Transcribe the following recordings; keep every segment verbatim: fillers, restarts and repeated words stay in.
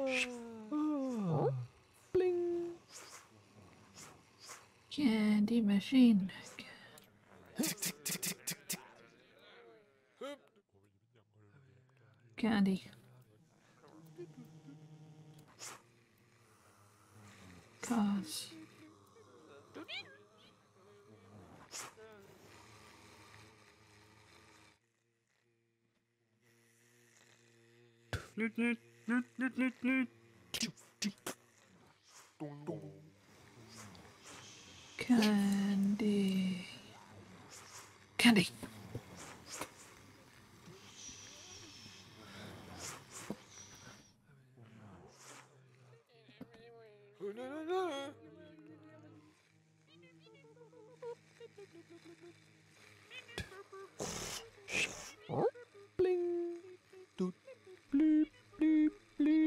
Oh. Bling. Candy machine. Candy. Cars. Candy. Candy. Oh. Bling. Doot. Bleep. Bleep. Bleep.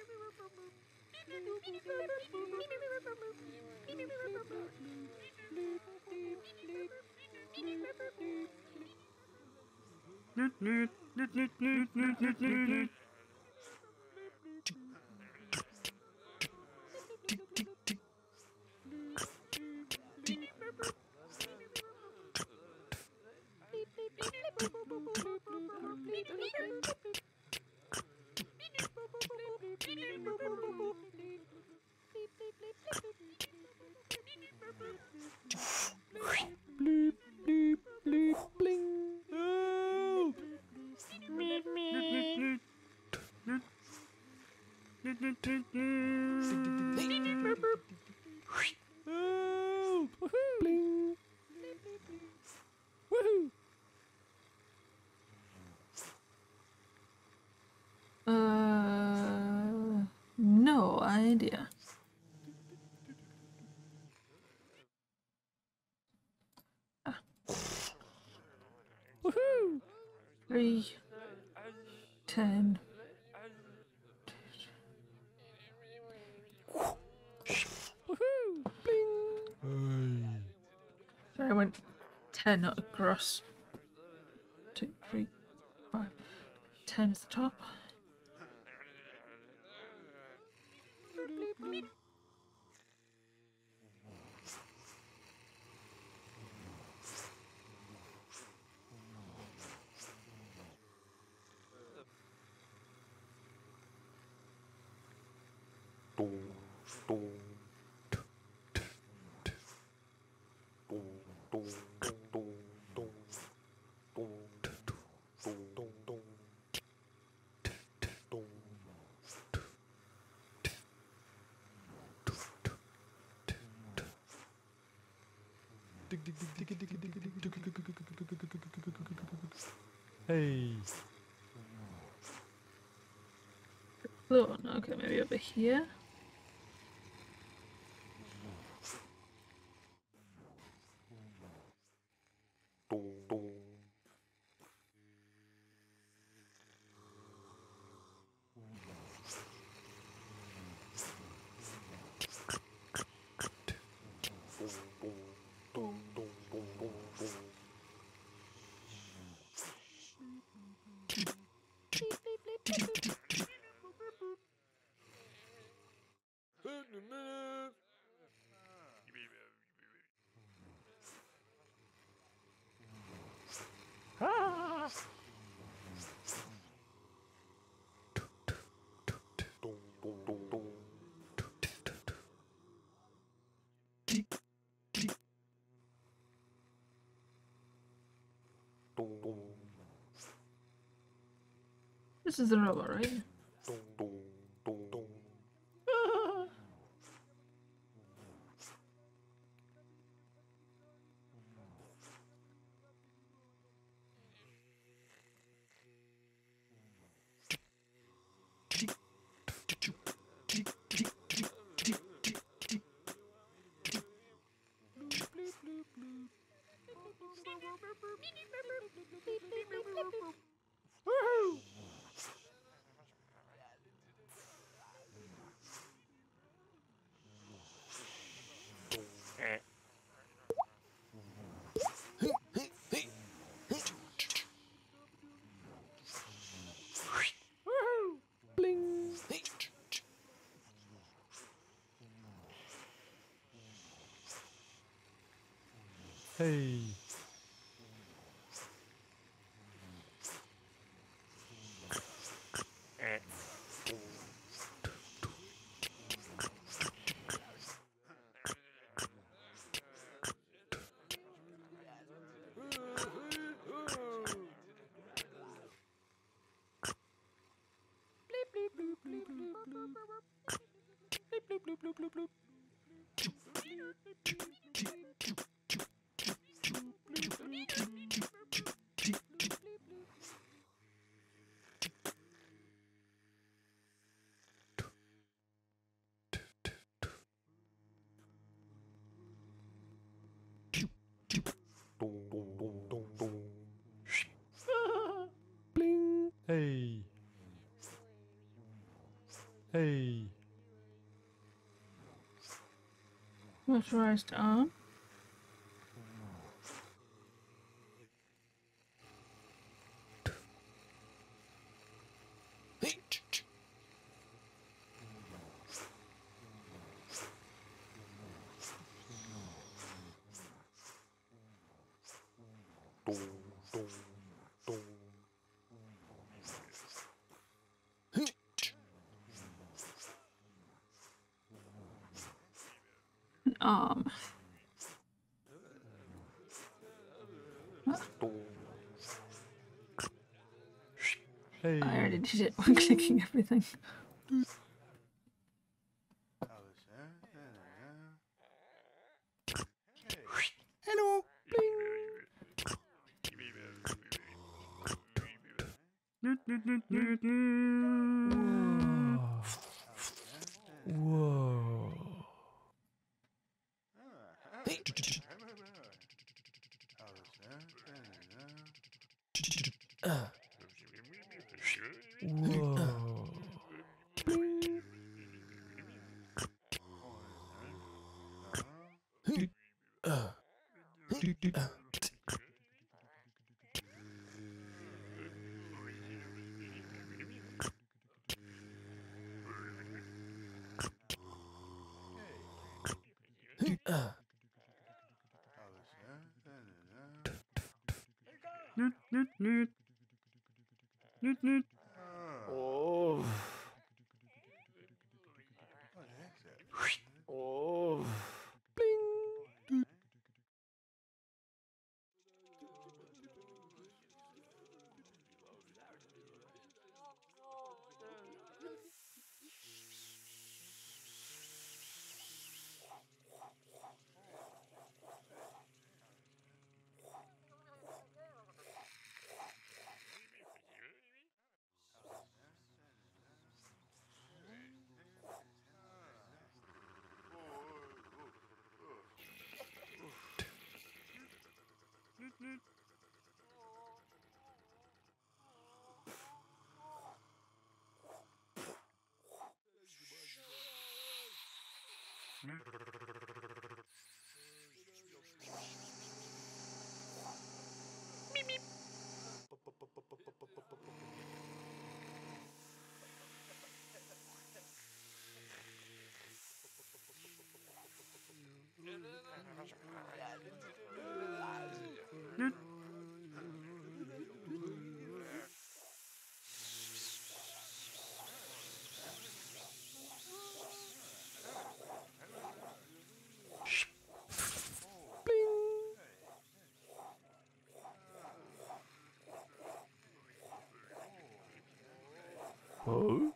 Bleep, bleep, bleep, bling. Oh. Meep, meep. Oh. Bling. Woohoo. Uh, no idea. Ah. Woohoo. Three, ten. Woohoo. Bling. Sorry, I went ten across. Two, three, five. Ten is the top. Hey. Blue one. Okay, maybe over here. Ah. This is the robot, right? Woohoo. Hey. Dong, dong, dong, dong, dong. Bling. Hey. Hey. Motorized arm. Dong, dong, dong. An arm. Dong. Hey. I already did it by clicking everything. Hello. Bling. Whoa. Whoa. Oh. Oh. Bling. Huh?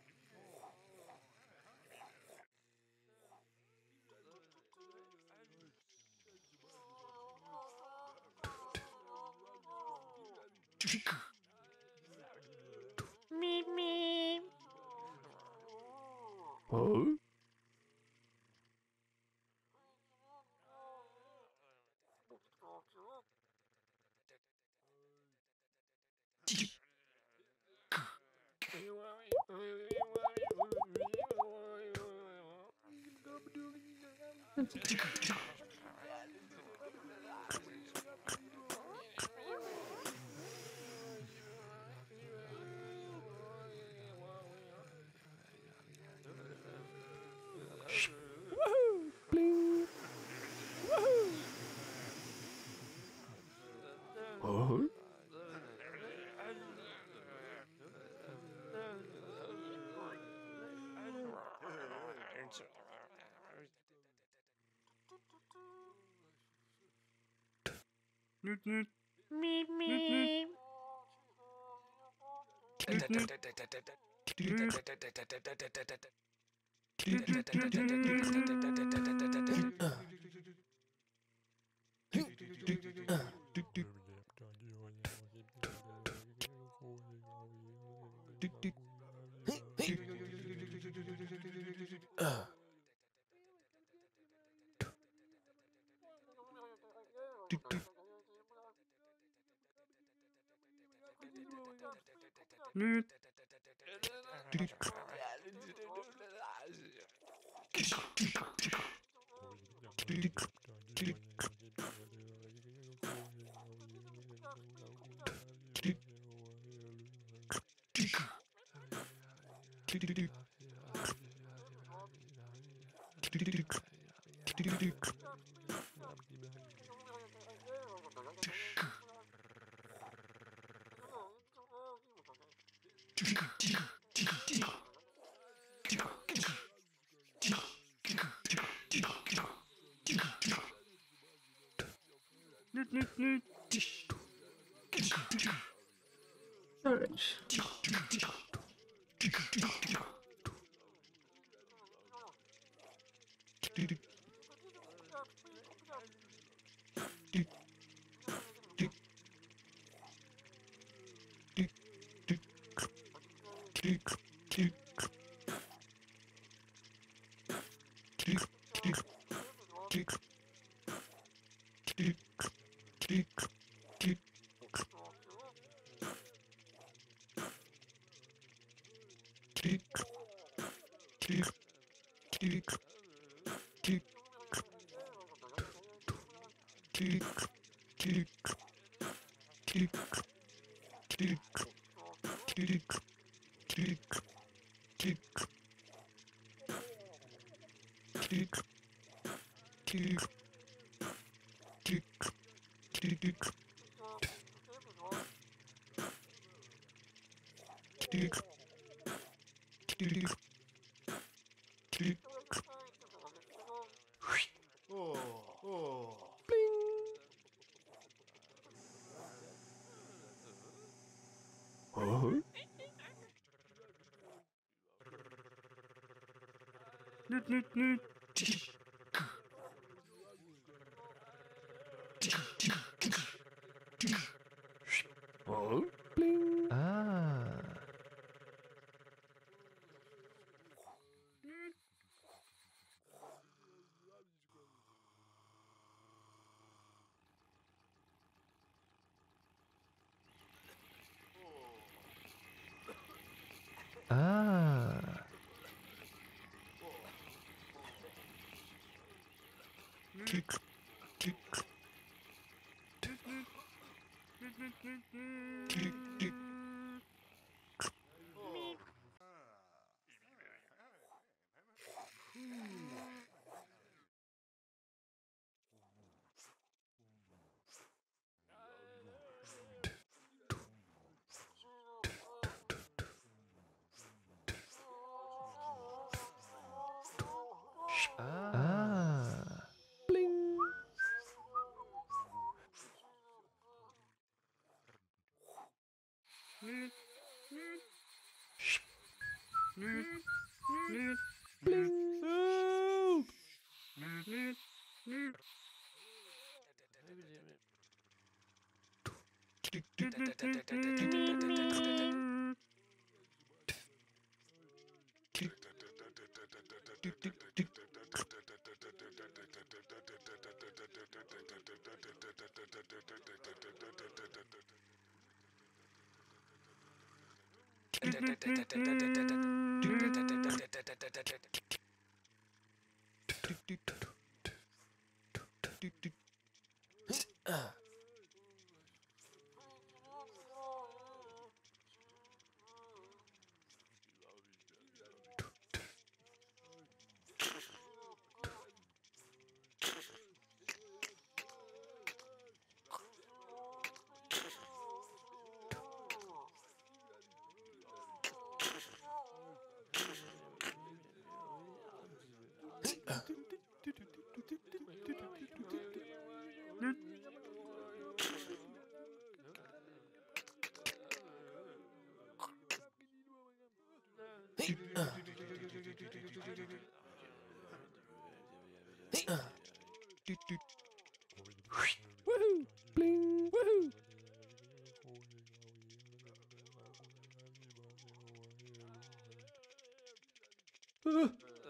Meep meep. Huh? Woohoo! Bling! Woohoo! Meep meep. Storage. Oh. Oh. Bling. Ah. Ah. Ah. Bling. Bling. Help. Woohoo! Bling! Woohoo! Uh,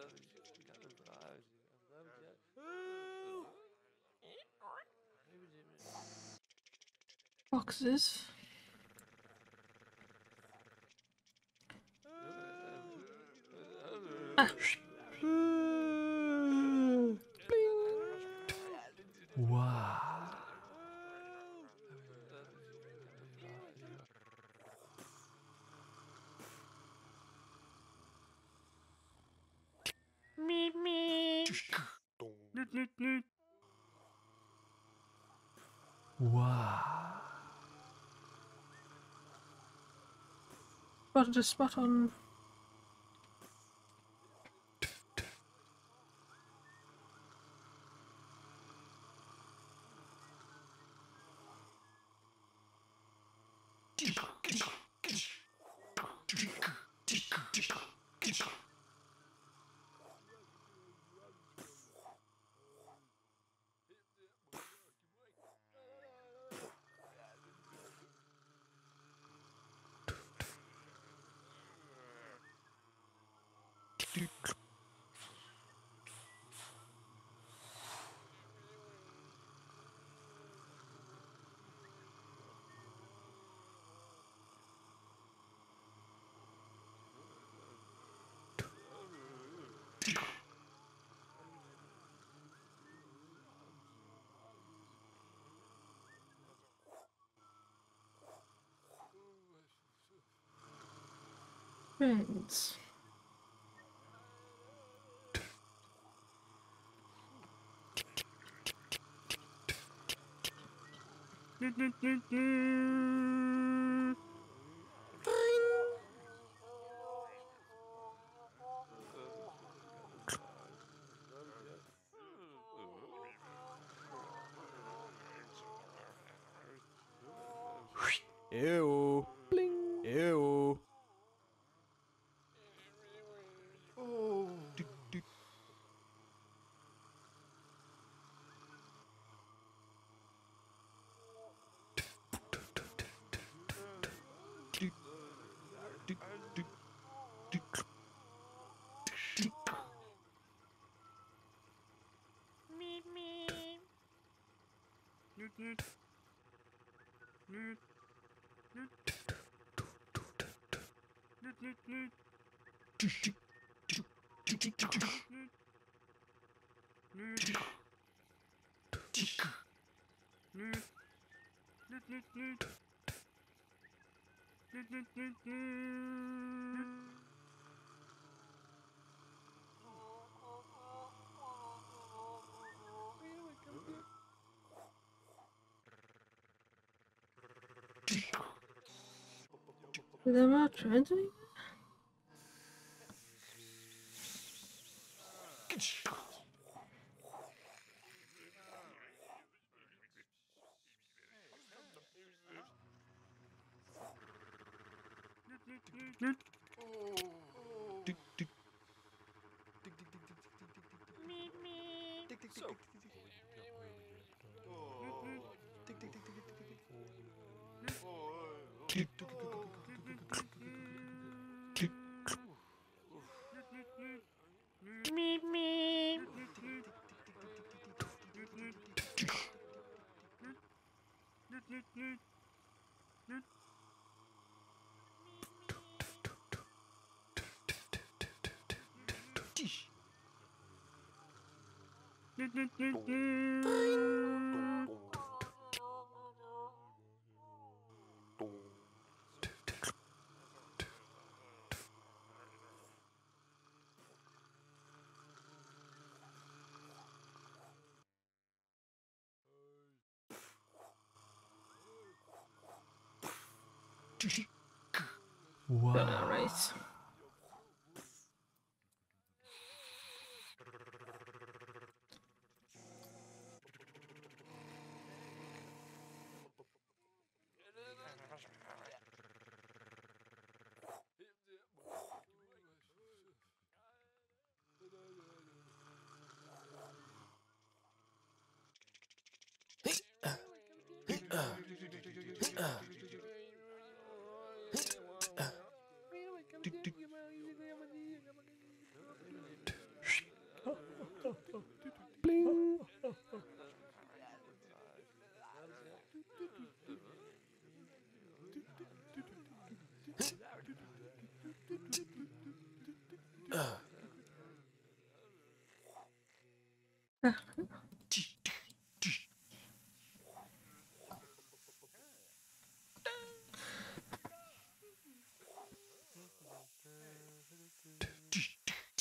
Boxes. Ah. Wow. Meep meep. Noot noot noot. Wow. Spotted a spot on. Friends. Noot noot noot noot. Ew. Bling. Ew. Meep meep. Noot noot. Noot. Noot. Noot noot noot. Noot. Noot. Noot noot noot. Noot noot noot noot. There are trends anywhere? Noot. Meep meep. So. Meep meep. Wow. Right.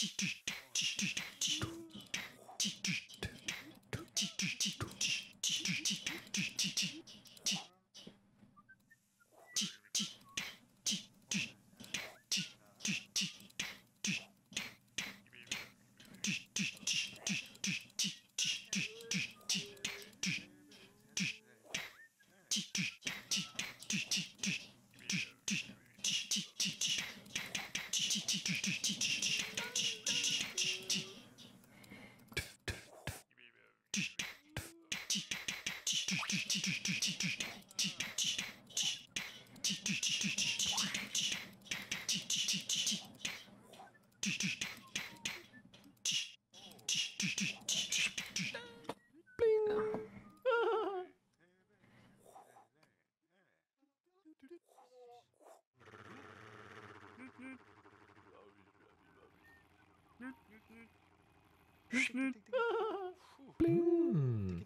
Bling.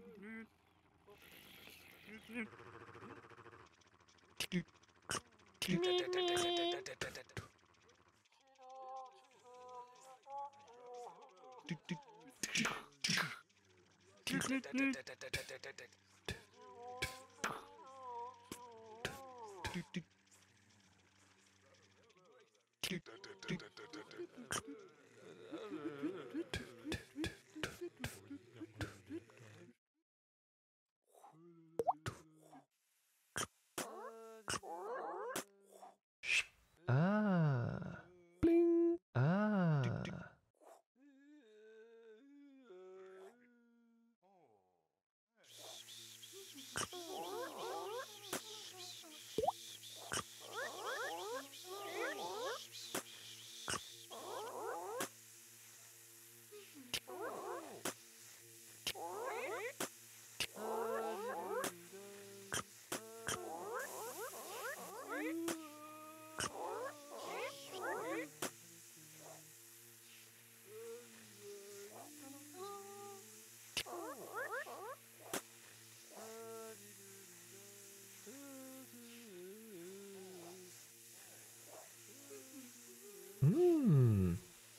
Ah. Bling. Ah. Hmm.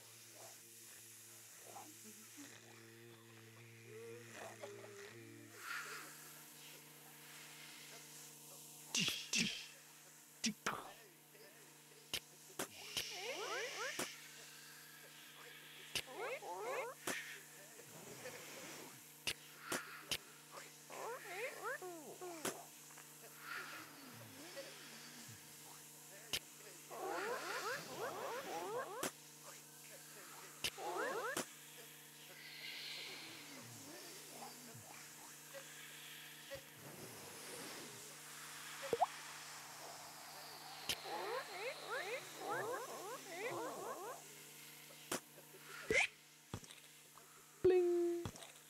Bling.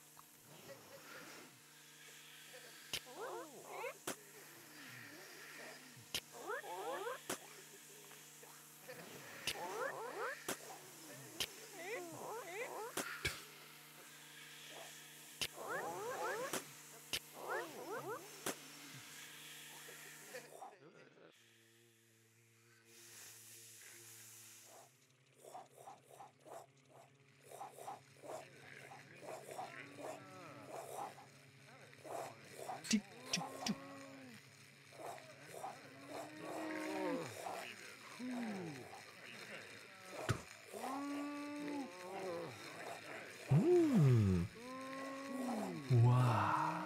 Hmm. Wow.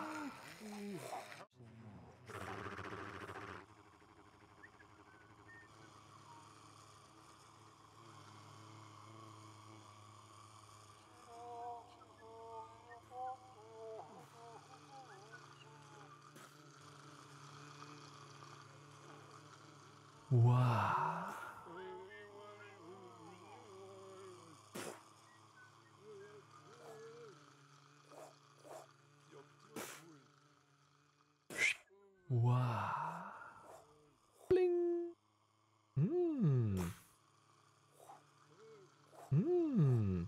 Wow. Wow. Bling. Hmm. Hmm.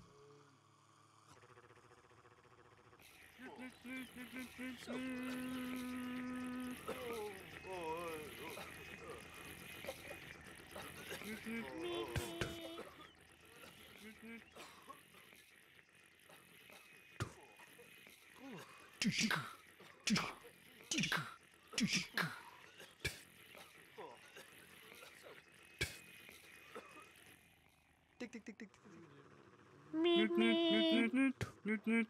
Tick, tick, tick, tick. Newt, newt, newt, newt, newt, newt.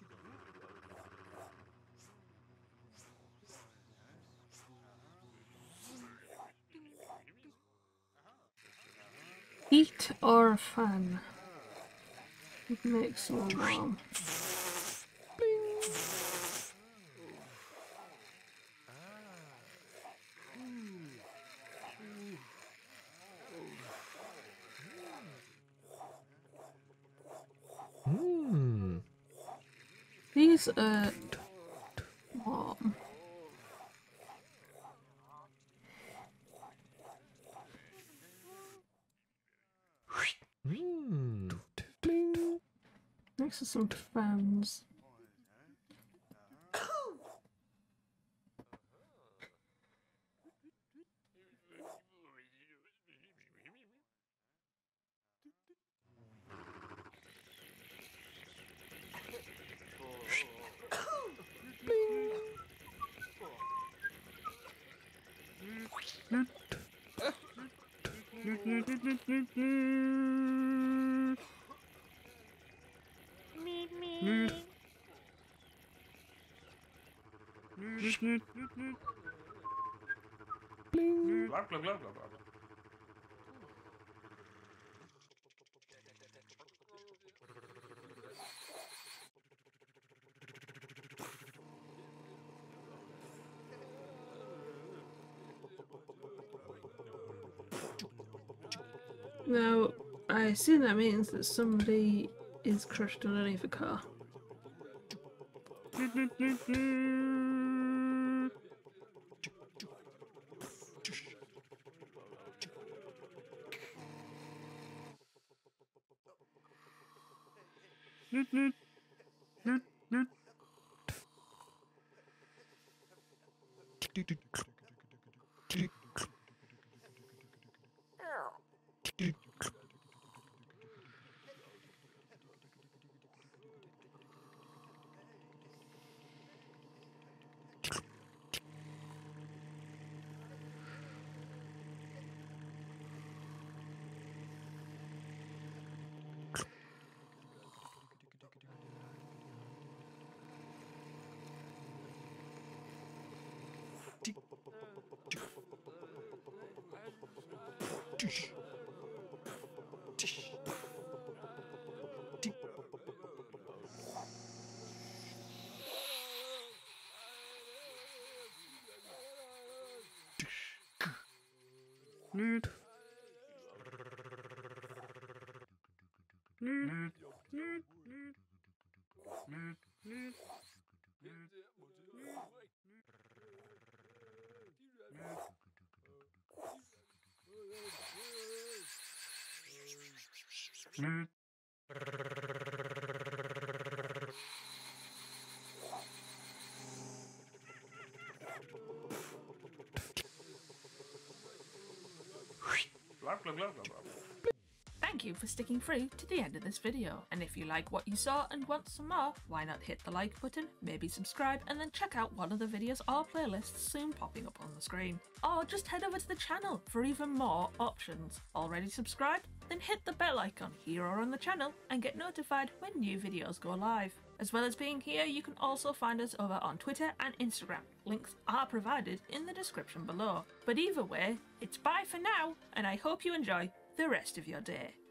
Heat or a fan? It makes you warm. Hmm. These are warm. Hmm. Bling. Next to some fans. Newt, newt, newt, newt, newt, newt. Newt. Newt, newt, newt, newt, newt. Bling. Blah, blah, blah, blah, blah. Now, I assume that means that somebody is crushed underneath a car. Newt, newt, newt, newt. Newt, newt, newt, newt. Newt. Newt, newt, newt, newt, newt, newt. Newt. Blah, blah, blah, blah, blah. Thank you for sticking through to the end of this video, and if you like what you saw and want some more, why not hit the like button, maybe subscribe, and then check out one of the videos or playlists soon popping up on the screen. Or just head over to the channel for even more options. Already subscribed? Then hit the bell icon here or on the channel and get notified when new videos go live. As well as being here, you can also find us over on Twitter and Instagram. Links are provided in the description below. But either way, it's bye for now, and I hope you enjoy the rest of your day.